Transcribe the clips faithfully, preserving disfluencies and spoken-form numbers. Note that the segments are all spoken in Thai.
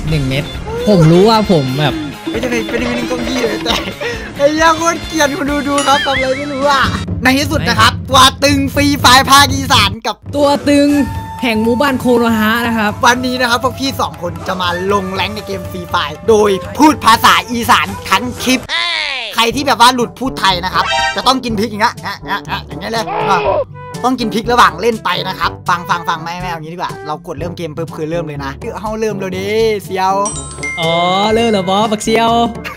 หนึ่งเม็ดผมรู้ว่าผมแบบไม่ใช่เป็นยังไงก็ยี่เลยแต่ไอ้ยังคนเกลียดคนดูดูครับทำอะไรไม่รู้อ่ะในที่สุดนะครับตัวตึงฟรีไฟภาคอีสานกับตัวตึงแห่งหมู่บ้านโคโนฮะนะครับวันนี้นะครับพวกพี่สองคนจะมาลงแรงในเกมฟรีไฟโดยพูดภาษาอีสานทั้งคลิปใครที่แบบว่าหลุดพูดไทยนะครับจะต้องกินพริกอย่างเงี้ยอย่างเงี้ยเลยต้องกินพริกระหว่างเล่นไปนะครับฟังฟังฟังไม่ไม่เอางี้ดีกว่าเรากดเริ่มเกมปุ๊บคือเริ่มเลยนะเฮาเริ่มเลยดิเซียวอ๋อเริ่มแล้วบอสบักเซียว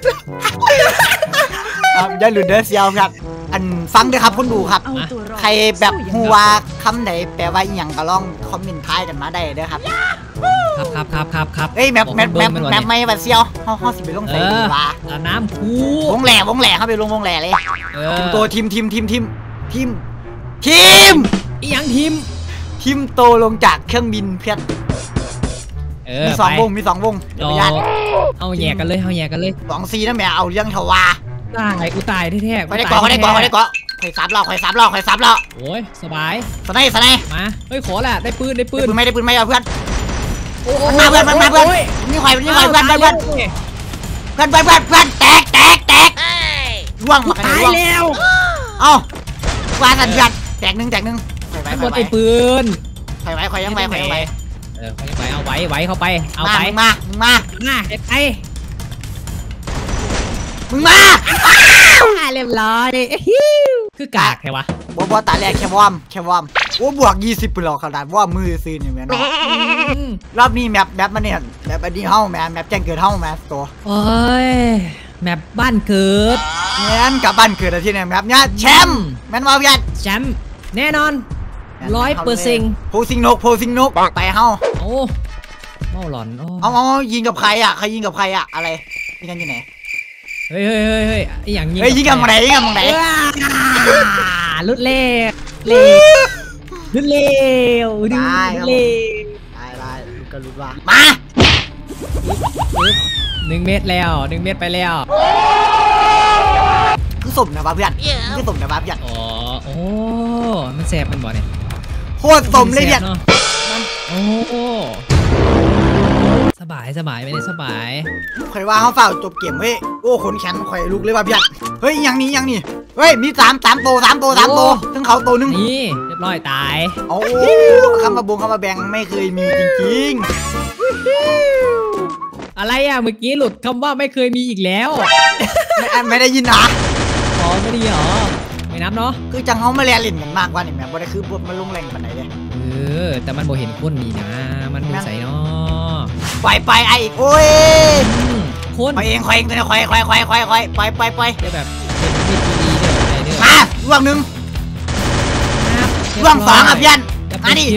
อย่าหลุดเด้อเซียวครับอันฟังด้วยครับคนดูครับใครแบบฮูว่าคำไหนแปลว่าอีหยังก็ลองคอมเมนต์ท้ายกันมาได้เด้อครับครับครับครับครับครับเอ้ยแมปแมปแมปแมปไม่บัดเซียวเฮาเฮาสิไปลงใส่ดีว่าน้ำคูวงแหล่วงแหล่เข้าไปลงวงแหล่เลยตัวทีมทีมทีมทีมทีมทีมอีหยังทีมทีมโตลงจากเครื่องบินเพี้ยนมีสองวงมีสองวงเดี๋ยวไปยัดเอาแยกกันเลยเอาแยกกันเลยสองซีนั่นแหละเอาเรื่องทวาตายกูตายแท้ๆไปได้เกาะไปได้เกาะไปได้เกาะคอยซับเราคอยซับเราคอยซับเราโอ้ยสบายสไนสไนมาเฮ้ยขอแหละได้ปืนได้ปืนไม่ได้ปืนไม่เอาเพื่อนมาเพื่อนมาเพื่อนนี่คอยนี่คอยเพื่อนเพื่อนเพื่อนเพื่อนเพื่อนเพื่อนเพื่อนแตกแตกแตกร่วงมาตายแล้วเอ้าวาสันเพื่อนแตกหนึ่งแตกหนึ่งไอ้หมดไอ้ปืนใครไว้ใครยังไว้ใครยังไว้เออใครยังไว้เอาไว้ไว้เข้าไปเอาไปมามามาเด็ดไปมึงมาเรียบร้อยคือกากแค่วะบอบอตาแรกแค่วอมแค่วอมโอ้บวกยี่สิบปุ่นหรอกขนาดว่ามือซื้อเนี่ยแม่เนาะรอบนี้แมปแมปมันเนี่ยแมปอันนี้เฮ้าแมปแมปแจ้งเกิดเฮ้าแมปตัวโอ้ยแมปบ้านเกิดแม่นกับบ้านเกิดที่เนี่ยแมปเนี่ยแชมป์แม่นว่าพี่แชมป์แน่นอนร้อยเปอร์เซ็นต์โพซิงนกโพซิงนกไปเฮ้าโอ้เมาหลอนเอาเอายิงกับใครอ่ะใครยิงกับใครอ่ะอะไรยิงกันที่ไหนเฮ้ยเฮ้ยเฮ้ยเฮ้ยอย่างยิงเฮ้ยยิงกับไหนยิงกับไหนลุดเล่เล่ลุดเล่ได้ได้ได้ลุดก็ลุดว่ามาหนึ่งเมตรแล้วหนึ่งเมตรไปแล้วคือสมนะบ้าเพื่อนคือสมนะบ้าเพื่อนอ๋อโอ้มันแสบมันบ่เนี่ยโคตรสมเลยเพื่อนโอ้สบายสบายไม่ได้สบายใครว่าเขาเฝ้าจบเกมเฮ้ยโอ้ขนแขนข่อยลุกเลยว่ะพี่เฮ้ยยังนี้ยังนี่เฮ้ยมีสามสามโตสามโตสามโตทั้งเขาโตนึงนี่เรียบร้อยตายโอ้คำมาบงคำมาแบงไม่เคยมีจริงๆอะไรอ่ะเมื่อกี้หลุดคำว่าไม่เคยมีอีกแล้วไม่ได้ยินนะอ๋อไม่ได้หรอไม่นับเนาะคือจังเขามาเรียนเล่นกันมากกว่านี่แม่บ่ได้คือบทมันลงแรงปานไหนเลยเออแต่มันโบเห็นคนนี่นะมันไม่ใส่เนาะไปไปไอ้โอ้ยคนไปเองคอยเองตัวนี้คอยคอยคอยคอยคอยไปไปไปจะแบบเป็นวิธีดีเด้อมาล่วงหนึ่งล่วงสองอ่ะพี่ยันมาดิ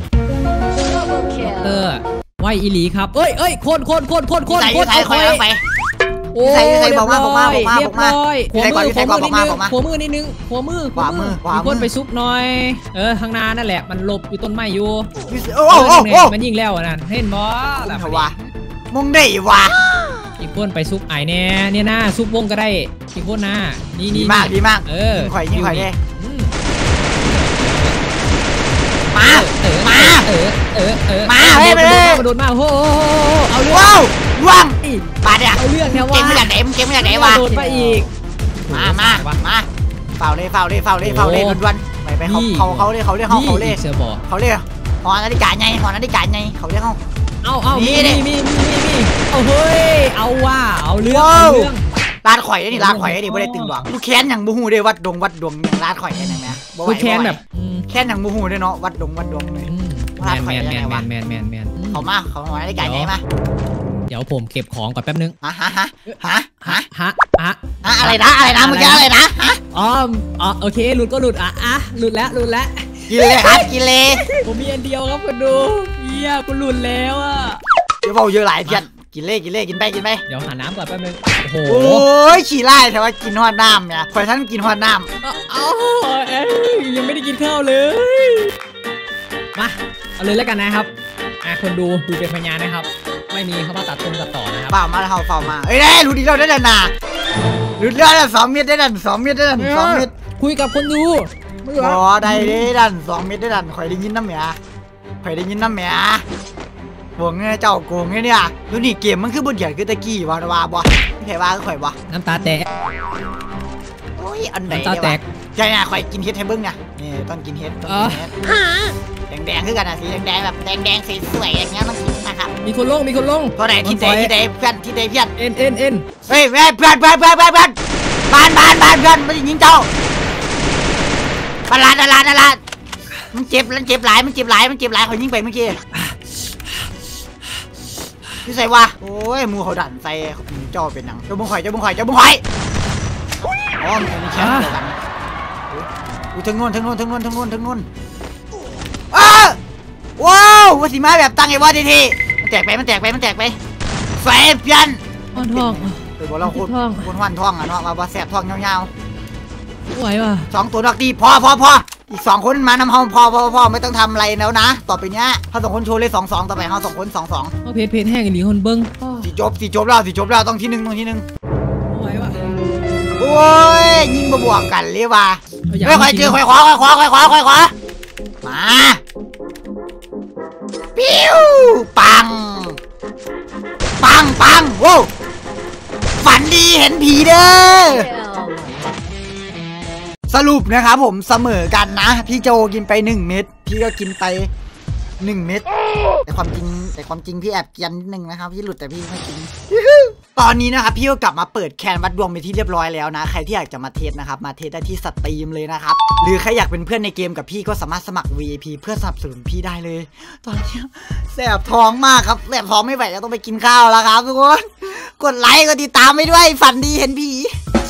เออไหวอีหลีครับเอ้ยเอ้ยคนคนคนคนคนคนเอาไปเอาไปโอ้ยใส่บอกมาบอกมาบอกมาบอกมาหัวมือหัวมือนิดนึงหัวมือนิดนึงหัวมือขวามือมีคนไปซุกหน่อยเออข้างหน้านั่นแหละมันหลบอยู่ต้นไม้อยู่โอ้โหมันยิงแล้วนั่นเห็นบอสแบบว่ามงได้ว่ะอีกคนไปซุกไอเนี่ยเนี่ยหน้าซุกวงก็ได้อีกคนหน้านี่นี่มากดีมากเออข่อยยิงข่อยเลยมามาเออเออเออมาเฮ้ยไปเลยมาโดนมาโอ้โหเอาเรื่องว่างปาเนี่ยเอาเรื่องแค่ว่าเกมไม่อยากไหนเกมไม่อยากไหนวะโดนไปอีกมามามาเฝ้าเลยเฝ้าเลยเฝ้าเลยเฝ้าเลยด่วนๆไปไปเขาเขาเขาเลยเขาเรียกเขาเขาเลยเขาเรียกหอนาฬิกาไงหอนาฬิกาไงเขาเรียกเขาเอาเอามีมีมีมีมีเอาเฮ้ยเอาว่าเอาเรื่องเรื่องร้านข่อยนี่ร้านข่อยนี่ไม่ได้ตึงหวังลูกแค้นอย่างบูฮูได้วัดดงวัดดวงอย่างร้านข่อยนี่นะแม่ลูกแค้นแบบแค้นอย่างบูฮูได้เนาะวัดดงวัดดวงเลยแมนแมนแมนแมนแมนแมนแมนเขามาเขาหอนาฬิกาไงมาเดี๋ยวผมเก็บของก่อนแป๊บนึงฮะฮะฮะฮะฮะฮะฮะอะไรนะอะไรนะเมื่อกี้อะไรนะฮะอ๋ออ๋อโอเคหลุดก็หลุดอ่ะอ่ะหลุดแล้วหลุดแล้วกินเลยครับกินเลยผมมีอันเดียวครับคุณดูเฮียกูหลุดแล้วอ่ะเดี๋ยวเราเยอะหลายเพี้ยนกินเล่กินเล่กินไปกินไปเดี๋ยวหาน้ำก่อนแป๊บนึงโอ้โหฉี่ไล่แต่ว่ากินหอดน้ำเนี่ยคอยท่านกินหอดน้ำอ๋อยังไม่ได้กินข้าวเลยมาเอาเลยแล้วกันนะครับอ่ะคนดูดูเป็นพยานนะครับไม่มีเขามาตัดต้นตัดต่อนะครับเปล่ามาเขาเปล่ามาเอ้ยได้รู้ดีเราได้ดันนารู้เรื่องสองเมตรได้ดันสองเมตรได้ดันสองเมตรคุยกับคนดูอ๋อได้ได้ดันสองเมตรได้ดันคอยได้ยินน้ำเมียคอยได้ยินน้ำเมียบวงเงี้ยเจ้าโกงเนี่ยดูนี่เกมมันคือบนเขียนคือตะกี้วานวาบ่ไม่ใช่ว่าก็ข่อยบ่น้ำตาแตกโอ้ยอันไหนน้ำตาแตกใช่น่ะข่อยกินเฮ็ดให้เบิ้งนะนี่ต้องกินเฮ็ดต้องกินเฮ็ดแดงๆคือกันนะสีแดงๆแบบแดงๆสีสวยอย่างเงี้ยต้องกินนะครับมีคนลงมีคนลงเท่าไหร่ที่ใดที่ใดเพื่อนที่ใดเพื่อนเอ็นเอ็นเอ็นเฮ้ยเพื่อนเพื่อนเพื่อนเพื่อนเพื่อนเพื่อนบ้านบ้านบ้านเพื่อนไม่ได้ยิงเจ้าตลาดตลาดตลาดมันเจ็บมันเจ็บหลายมันเจ็บหลายมันเจ็บหลายเขายิงไปเมื่อกี้พี่ใส่วะโอ้ยมูเขาดันใส่เจ้าเป็นหนังเจ้าบุ้งข่อยเจ้าบุ้งข่อยเจ้าบุ้งข่อยอ๋อมีแค่เดียวกันอุ้ยทั้งนู้นทั้งนู้นทั้งนู้นทั้งนู้นทั้งนู้นอ้าว้าวว่าสีมาแบบตั้งไอ้ว่าทีทีมันแตกไปมันแตกไปมันแตกไปไฟเพี้ยนอ่อนทองเดี๋ยวบอกเราคนคนวันท่องอ่ะเนาะมาว่าแสบท่องยาวไหวป่ะๆสองตัวดอกดีพอพอพออีกสองคนมานำเฮาพอพอพอไม่ต้องทำอะไรแล้วนะต่อไปเนี้ยเขาสองคนโชว์เลยสองสองต่อไปเขาสองคนสองสองเอาเพจเพจแห้งอีหลีคนเบิ้งสีจบสีจบแล้วสีจบแล้วต้องที่หนึ่งต้องที่หนึ่งไหวป่ะโอ้ยยิงมาบวกกันเลยว่ะเอาเฮ้ยคอยเจอคอยขวาคอยขวาคอยขวาคอยขวามาปิ้วปังปังปังโว้ฝันดีเห็นผีเด้อสรุปนะครับผมเสมอกันนะพี่โจกินไปหนึ่งเม็ดพี่ก็กินไปหนึ่งเม็ดแต่ความจริงแต่ความจริงพี่แอบเกียนนิดนึงนะครับพี่หลุดแต่พี่ไม่จริง ตอนนี้นะครับพี่ก็กลับมาเปิดแคนวัดดวงไปที่เรียบร้อยแล้วนะใครที่อยากจะมาเทสนะครับมาเทสได้ที่สตรีมเลยนะครับหรือใครอยากเป็นเพื่อนในเกมกับพี่ก็สามารถสมัคร วี ไอ พี เพื่อสนับสนุนพี่ได้เลย ตอนนี้แสบท้องมากครับแสบท้องไม่ไหวจะต้องไปกินข้าวแล้วครับทุกคนกดไลค์กดติดตามไปด้วยฝันดีเห็นผี